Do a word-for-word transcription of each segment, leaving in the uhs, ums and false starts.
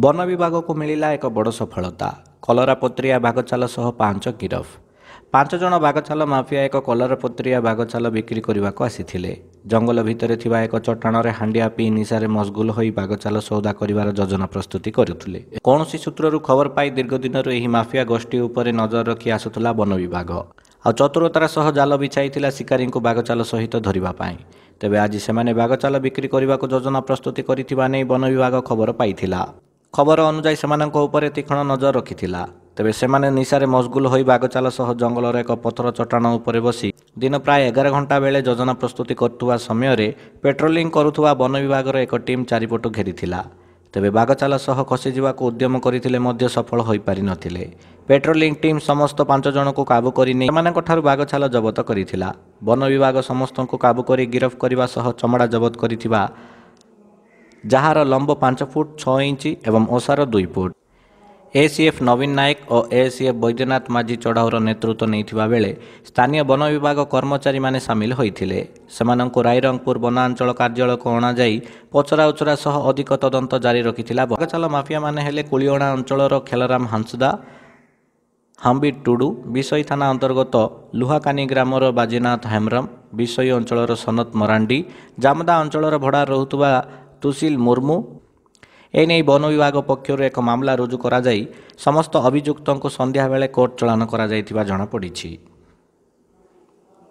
One विभाग को मिला एक बड़ सफलता। कलरापत्रिया बाघचाल सह पांच गिरफ। पांच जन बाघचाल माफिया एक कलरापत्रिया बाघचाल बिक्री करने को आसीथिले। जंगल भितर थिबा एक चट्टाण रे हांडिया पी निशारे मशगुल होई बाघचाल सौदा करिवार योजना प्रस्तुति करुथिले। कौनसी सूत्रରୁ खबर पाई दीर्घ दिनରୁ ଏହି माफिया गोष्ठी उपरे नजर रखी आसुथला वन विभाग। आ चतुरतार सह जाल बिछाइथिला शिकारी को बाघचाल सहित धरिबा पाई। तेबे आज सेमाने बाघचाल बिक्री करने को योजना प्रस्तुति करिथिबा नै वन विभाग खबर पाइथिला। खबर अनुଯାयी सेमानंक उपरे तीक्ष्ण नजर रखिथिला। तेबे सेमाने निशारे मशगुल होई बाघचाल सह जंगलर एक पथर चट्टाण उपरे बसी दिन प्राय एगार घंटा बेले योजना प्रस्तुति करुवा समय पेट्रोलिंग करुवा वन विभाग एक टीम चारिपटु घेरिथिला। तेबे बाघचाल सह खसी जावाक उद्यम करथिले मध्य सफल होई पारि नथिले। पेट्रोलिंग टीम समस्त पांच जन को काबू करि नै सेमानंकठारु बाघचाल जबत करिथिला। वन विभाग समस्त को काबू करि गिरफ करने सह चमड़ा जबत करिथिबा जार लंब पांच फुट छह इंच एवं ओसार दुई फुट। एसीएफ नवीन नायक और एसीएफ बैद्यनाथ माझी चढ़ाऊर नेतृत्व नहीं बेले स्थानीय वन विभाग कर्मचारी माने सामिल होइथिले। सेमानंकु रायरंगपुर वनांचल कार्यालय को अणाई पचरा उचरा सह अधिक तदंत जारी रखिथिला। बाघचाल माफिया माने हेले कुलियणा अंचलर खेलराम हांसदा, हाम्बी टुडू, विषय थाना अंतर्गत लुहाकानी ग्रामर बाजीनाथ हेम्रम, विषय अंचलर सनत मरांडी, जामदा अंचलर भड़ा रहुतबा तुसिल मुर्मू। एने वन विभाग पक्षर एक मामला रुजु करा जाई समस्त अभियुक्तों को संध्या बेले कोर्ट चलान करा जाइथिबा जଣା पड़िछि।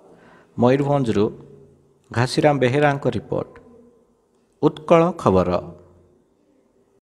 मयूरभंजरू घासीराम बेहेरांक रिपोर्ट, उत्कल खबर।